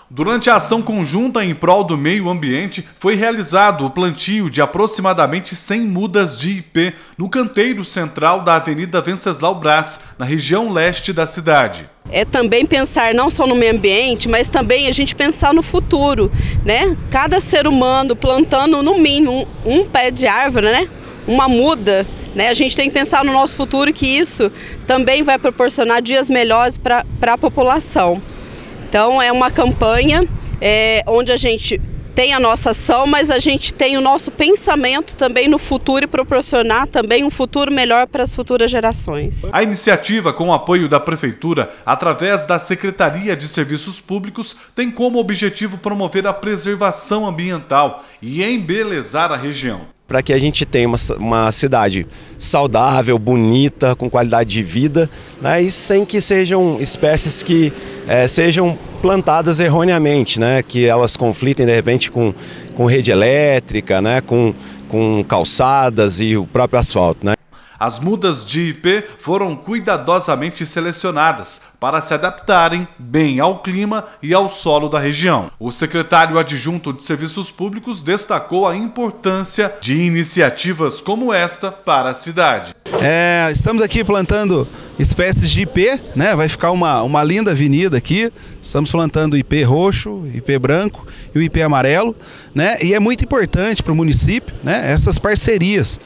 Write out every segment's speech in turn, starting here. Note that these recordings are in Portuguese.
Durante a ação conjunta em prol do meio ambiente, foi realizado o plantio de aproximadamente 100 mudas de ipê no canteiro central da Avenida Venceslau Braz, na região leste da cidade. É também pensar não só no meio ambiente, mas também a gente pensar no futuro, né? Cada ser humano plantando no mínimo um pé de árvore, né? Uma muda, né? A gente tem que pensar no nosso futuro, que isso também vai proporcionar dias melhores para a população. Então é uma campanha onde a gente tem a nossa ação, mas a gente tem o nosso pensamento também no futuro e proporcionar também um futuro melhor para as futuras gerações. A iniciativa, com o apoio da Prefeitura, através da Secretaria de Serviços Públicos, tem como objetivo promover a preservação ambiental e embelezar a região. Para que a gente tenha uma cidade saudável, bonita, com qualidade de vida, né, e sem que sejam espécies que sejam plantadas erroneamente, né, que elas conflitem de repente com rede elétrica, né, com calçadas e o próprio asfalto, né. As mudas de ipê foram cuidadosamente selecionadas para se adaptarem bem ao clima e ao solo da região. O secretário adjunto de Serviços Públicos destacou a importância de iniciativas como esta para a cidade. Estamos aqui plantando espécies de ipê, né? Vai ficar uma linda avenida aqui. Estamos plantando o ipê roxo, ipê branco e o ipê amarelo, né? E é muito importante para o município, né, essas parcerias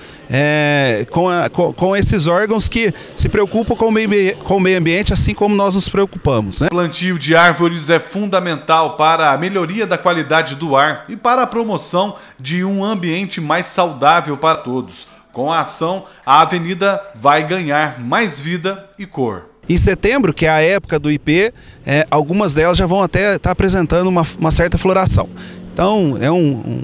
com esses órgãos que se preocupam com o meio ambiente, assim como nós nos preocupamos, né? O plantio de árvores é fundamental para a melhoria da qualidade do ar e para a promoção de um ambiente mais saudável para todos. Com a ação, a avenida vai ganhar mais vida e cor. Em setembro, que é a época do ipê, algumas delas já vão até estar apresentando uma certa floração. Então é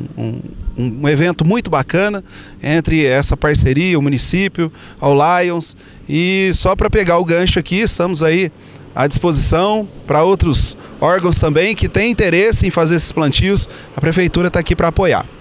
um evento muito bacana entre essa parceria, o município, ao Lions. E só para pegar o gancho aqui, estamos aí à disposição para outros órgãos também que têm interesse em fazer esses plantios. A Prefeitura está aqui para apoiar.